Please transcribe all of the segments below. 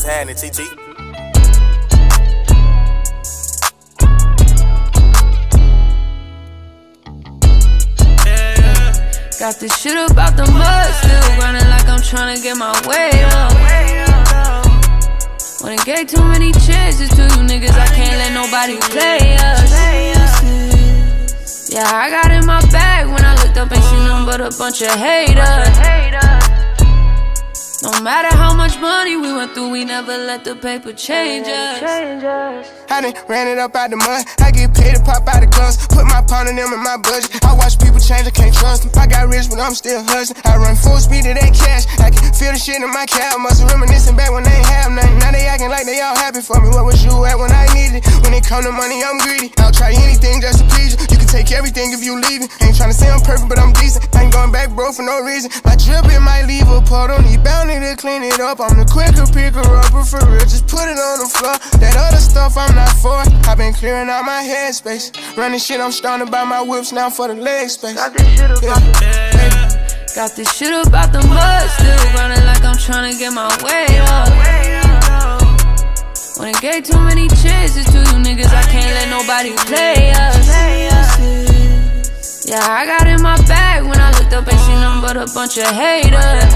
What's happening, TT? Got this shit about the mud, still running like I'm tryna get my way up. When it gave too many chances to you niggas, I can't let nobody play us. Yeah, I got in my bag when I looked up, ain't seen nothing but a bunch of haters. No matter how much money we went through, we never let the paper change us. I done ran it up out the mud. I get paid to pop out the guns. Put my pound on them in my budget. I watch people change, I can't trust them. I got rich, but I'm still hustling. I run full speed to that cash. I can feel the shit in my cab. Must reminiscing back when they ain't have nothing. Now they acting like they all happy for me. Where was you at when I needed it? When it come to money, I'm greedy. I'll try anything just to please you. You can take everything if you leave it. Ain't tryna say I'm perfect, but I'm decent. I ain't going back, bro, for no reason. My drip, it might leave a puddle. Don't need bounty to clean it up. I'm the quicker picker upper for real. Just put it on the floor. That other stuff I'm not for. I've been clearing out my headspace. Running shit, I'm starting to buy my whips now for the leg space. Got this shit about Got this shit about the mud, still running like I'm tryna get my way up. When it gave too many chances to you niggas, I can't let nobody play us. Yeah, I got in my bag when I looked up, ain't seen nothing but a bunch of haters.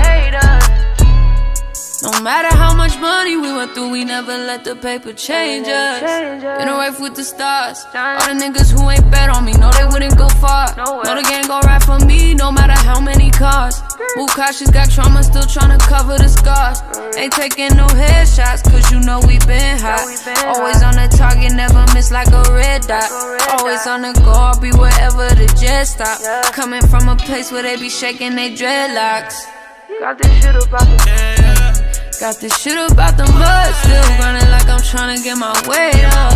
No matter how much money we went through, we never let the paper change us. Been a race with the stars. All the niggas who ain't bet on me know they wouldn't go far. Know the gang gon' ride for me, no matter how many cars. Move cautious, got trauma, still tryna cover the scars. Ain't taking no headshots, cause you know we been hot. Always on the target, never miss like a red dot. Always on the go, I'll be wherever the jet stop. Coming from a place where they be shaking they dreadlocks. Got this shit about the Got this shit about the mud, still running like I'm tryna get my way up.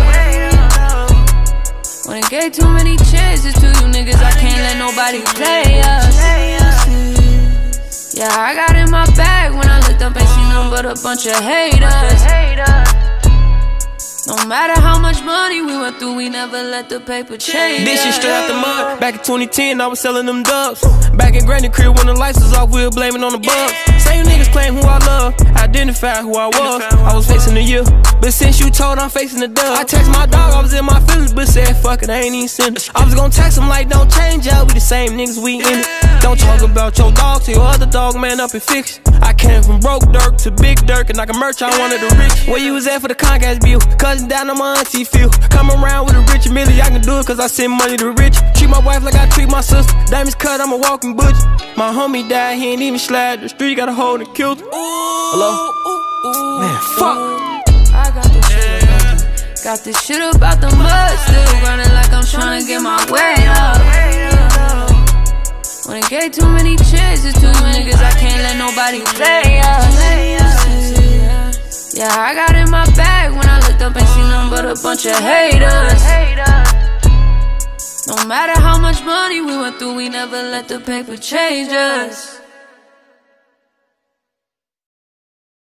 When it gave too many chances to you niggas, I can't let nobody play us. Yeah, I got in my bag when I looked up, ain't seen nothing but a bunch of haters. No matter how much money we went through, we never let the paper change. This shit straight out the mud. Back in 2010, I was selling them dubs. Back in Granny crib when the lights was off, we were blaming on the bugs. Same niggas claim who I love, identify who I was. I was facing the year, but since you told, I'm facing the dub. I text my dog, I was in my feelings, but said fuck it, I ain't even send it. I was gonna text him like don't change up, we the same niggas, we in it. Don't talk about your dog to your other dog, man, up and fix. I came from broke Durk to big Durk, and I can merch out one of the rich. Where you was at for the Comcast bill? Cousin down on my auntie feel. Come around with a rich Millie, I can do it cause I send money to rich. Treat my wife like I treat my sister. Diamonds cut, I'm a walking butcher. My homie died, he ain't even slide. The street got a hold and killed him. Hello? Man, fuck. I got this shit about the mud, still running like I'm tryna get my way up. When it gave too many chances to you niggas, I can't let nobody play us. Yeah, I got in my bag when I looked up, ain't seen nothing but a bunch of haters. No matter how much money we went through, we never let the paper change us.